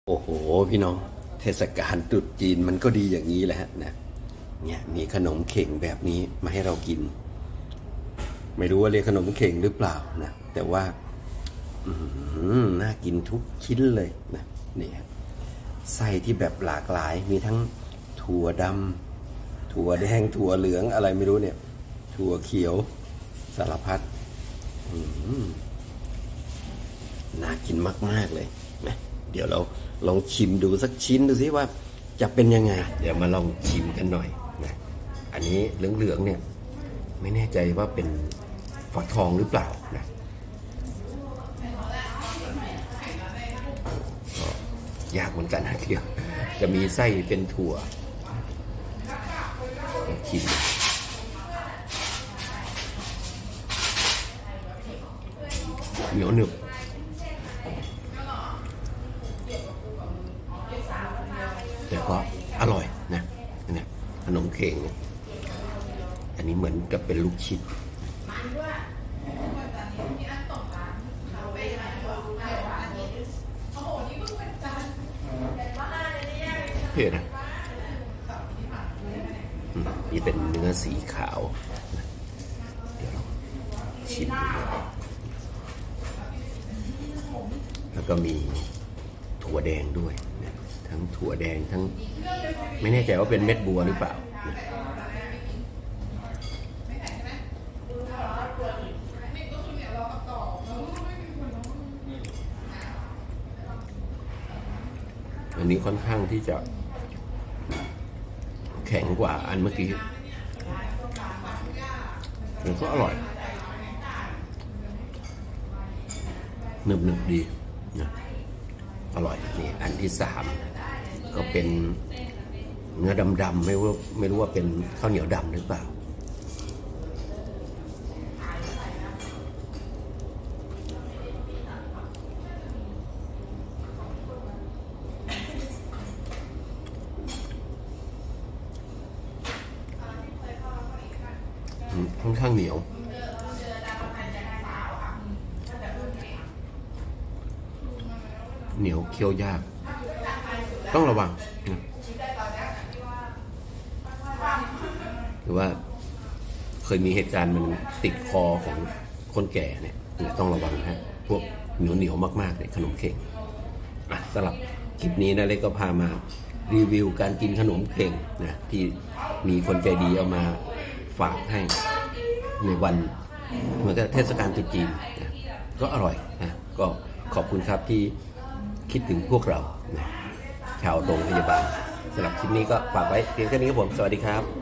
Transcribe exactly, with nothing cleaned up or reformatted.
โอ้โหพี่น้องเทศกาลตรุษจีนมันก็ดีอย่างนี้แหละนะเนี่ยมีขนมเข่งแบบนี้มาให้เรากินไม่รู้ว่าเรียกขนมเข่งหรือเปล่านะแต่ว่าน่ากินทุกชิ้นเลยนะนี่ไส้ที่แบบหลากหลายมีทั้งถั่วดำถั่วแดงถั่วเหลืองอะไรไม่รู้เนี่ยถั่วเขียวสารพัดน่ากินมากๆเลยนะเดี๋ยวเราลองชิมดูสักชิ้นดูสิว่าจะเป็นยังไงเดี๋ยวมาลองชิมกันหน่อยนะอันนี้เหลืองๆเนี่ยไม่แน่ใจว่าเป็นฟักทองหรือเปล่านะยากเหมือนกันนะเดียวจะมีไส้เป็นถั่วชิมเหนียวหนึบแต่ก็อร่อยนะเนี่ยขนมเข่งเนี่ยอันนี้เหมือนกับเป็นลูกชิดเผ็ดนะนี่เป็นเนื้อสีขาวเดี๋ยวเราชิมดูแล้วก็มีถั่วแดงด้วยนะทั้งถั่วแดงทั้งไม่แน่ใจว่าเป็นเม็ดบัวหรือเปล่านะอันนี้ค่อนข้างที่จะแข็งกว่าอันเมื่อกี้มันก็อร่อยหนึบหนึบดีนะอร่อยนี่อันที่สามก็เป็นเนื้อดำๆไม่รู้ไม่รู้ว่าเป็นข้าวเหนียวดำหรือเปล่าค่อนข้างเหนียวเหนียวเคี้ยวยากต้องระวังนะหรือว่าเคยมีเหตุการณ์มันติดคอของคนแก่เนี่ยต้องระวังนะพวกเหนียวเหนียวมากๆเนี่ยขนมเข่งอ่ะสำหรับคลิปนี้นะเล็กก็พามารีวิวการกินขนมเข่งนะที่มีคนใจดีเอามาฝากให้ในวันเหมือนกับเทศกาลตรุษจีนนะก็อร่อยนะก็ขอบคุณครับที่คิดถึงพวกเรานะชาวโรงพยาบาลสำหรับคลิปนี้ก็ฝากไว้เพียงแค่นี้ครับผมสวัสดีครับ